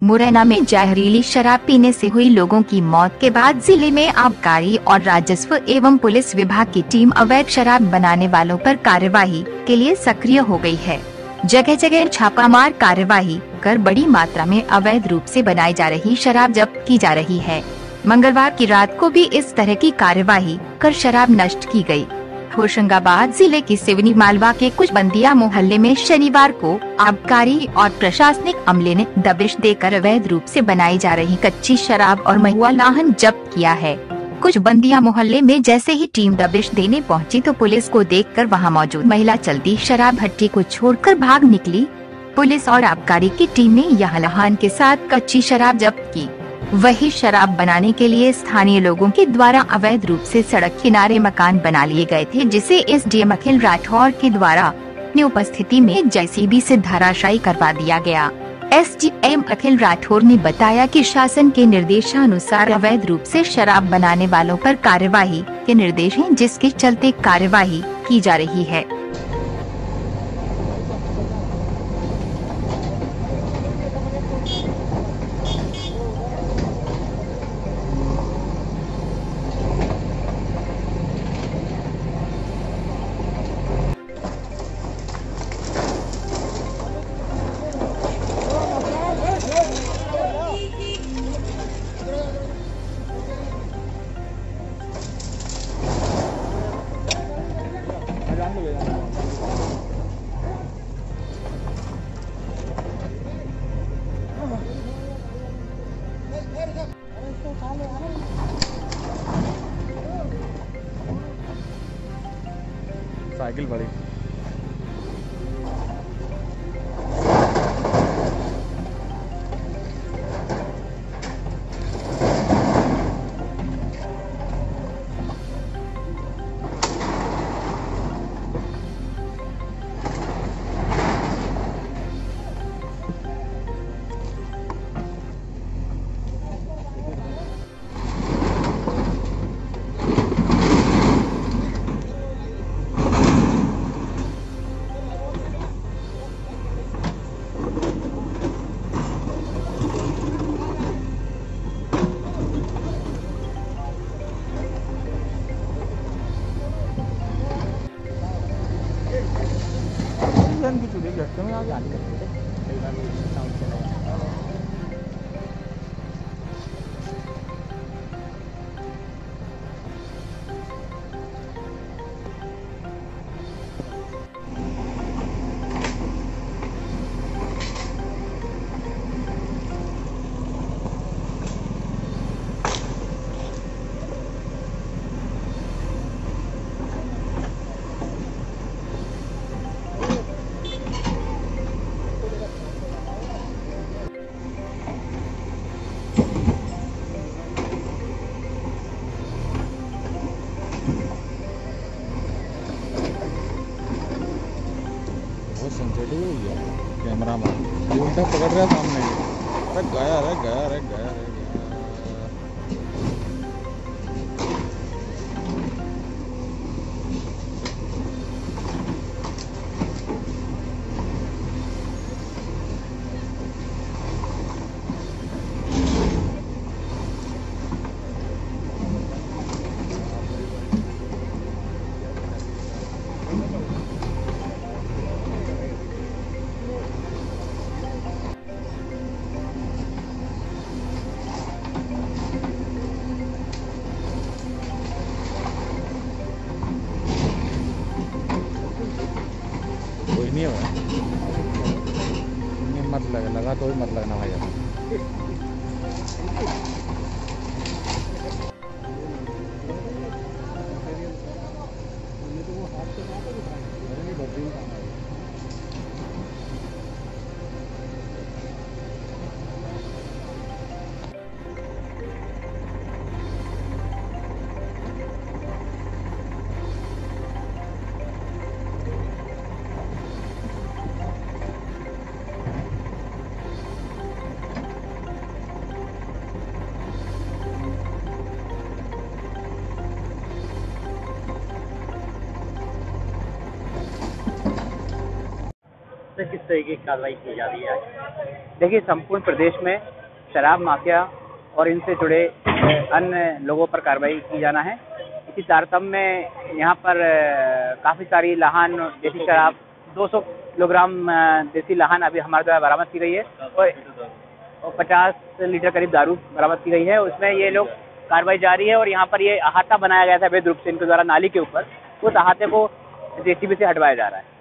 मुरैना में जहरीली शराब पीने से हुई लोगों की मौत के बाद जिले में आबकारी और राजस्व एवं पुलिस विभाग की टीम अवैध शराब बनाने वालों पर कार्यवाही के लिए सक्रिय हो गई है। जगह जगह छापामार कार्यवाही कर बड़ी मात्रा में अवैध रूप से बनाई जा रही शराब जब्त की जा रही है। मंगलवार की रात को भी इस तरह की कार्यवाही कर शराब नष्ट की गई। होशंगाबाद जिले की सिवनी मालवा के कुछ बंदिया मोहल्ले में शनिवार को आबकारी और प्रशासनिक अमले ने दबिश देकर अवैध रूप से बनाई जा रही कच्ची शराब और महुआ लाहन जब्त किया है। कुछ बंदिया मोहल्ले में जैसे ही टीम दबिश देने पहुंची तो पुलिस को देखकर वहां मौजूद महिला चलती शराब भट्टी को छोड़कर भाग निकली। पुलिस और आबकारी की टीम ने यह लाहन के साथ कच्ची शराब जब्त की। वही शराब बनाने के लिए स्थानीय लोगों के द्वारा अवैध रूप से सड़क किनारे मकान बना लिए गए थे, जिसे एसडीएम अखिल राठौर के द्वारा अपनी उपस्थिति में जेसीबी से धराशायी करवा दिया गया। एसडीएम अखिल राठौर ने बताया कि शासन के निर्देशानुसार अवैध रूप से शराब बनाने वालों पर कार्यवाही के निर्देश हैं, जिसके चलते कार्यवाही की जा रही है। साइकिल बड़ी की चूल्हे झटके में आगे आने लगते थे। सेंसिटिव हो गया कैमरा में, उल्टा पकड़ रहा है सामने। अरे गया रे गया रे गया रे। नहीं हो मत लगा तो भी मत लगना भाई। से किस तरीके की कार्रवाई की जा रही है? देखिए, संपूर्ण प्रदेश में शराब माफिया और इनसे जुड़े अन्य लोगों पर कार्रवाई की जाना है। इसी तारतम्य में यहाँ पर काफ़ी सारी लाहन देसी शराब 200 किलोग्राम देसी लाहन अभी हमारे द्वारा बरामद की गई है और 50 लीटर करीब दारू बरामद की गई है। उसमें ये लोग कार्रवाई जारी है और यहाँ पर ये अहाता बनाया गया था अवैध रूप से इनके द्वारा नाली के ऊपर, उस अहाते को जेसीबी से हटवाया जा रहा है।